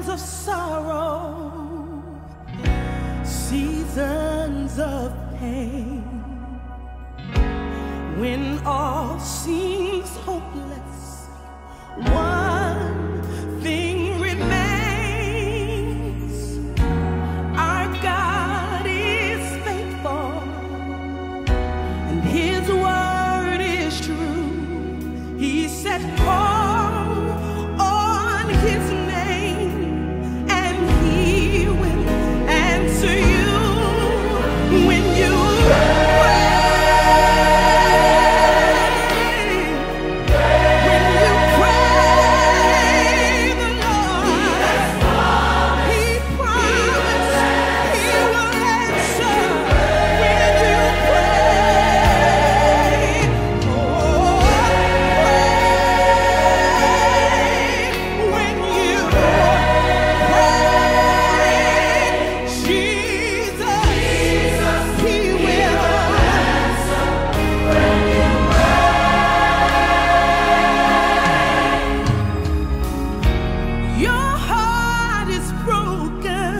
times of sorrow, seasons of pain, when all seems hopeless, one thing remains: our God is faithful, and His word is true. He said, call on His name, and He will answer you when you pray. When you pray the Lord, He promised He will answer when you pray. Oh, when you pray, Jesus, He will answer when you pray. Your heart is broken,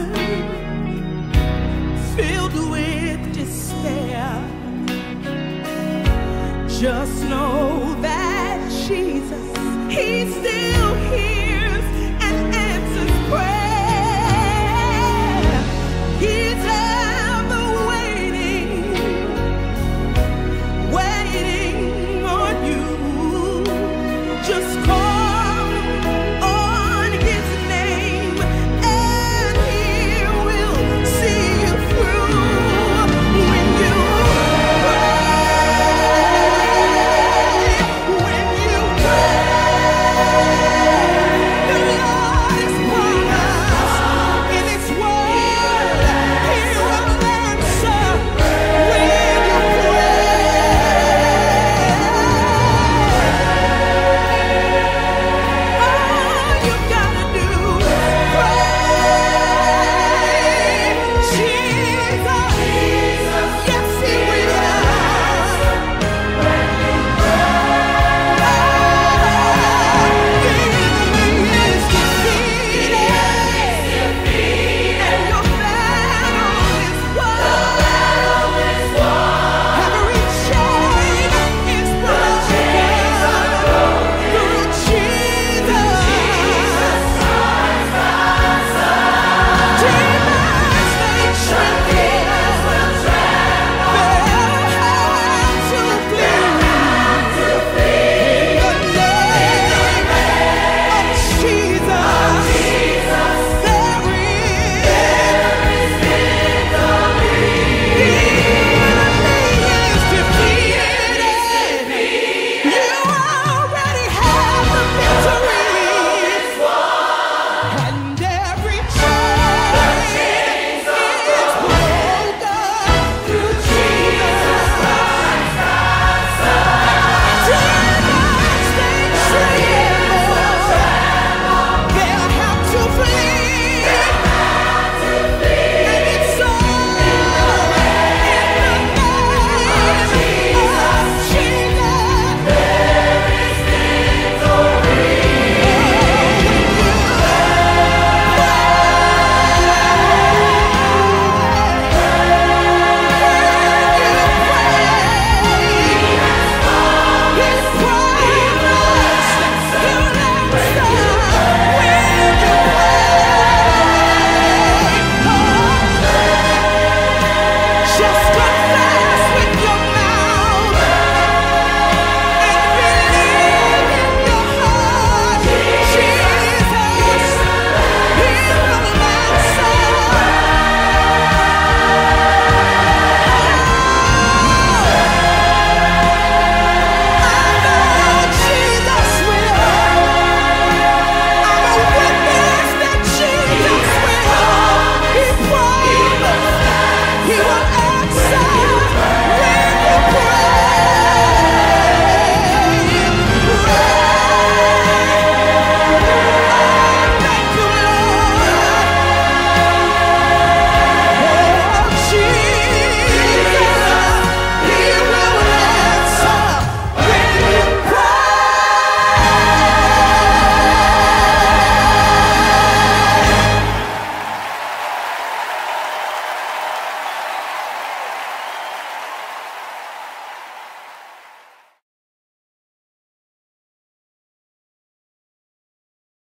filled with despair. Just know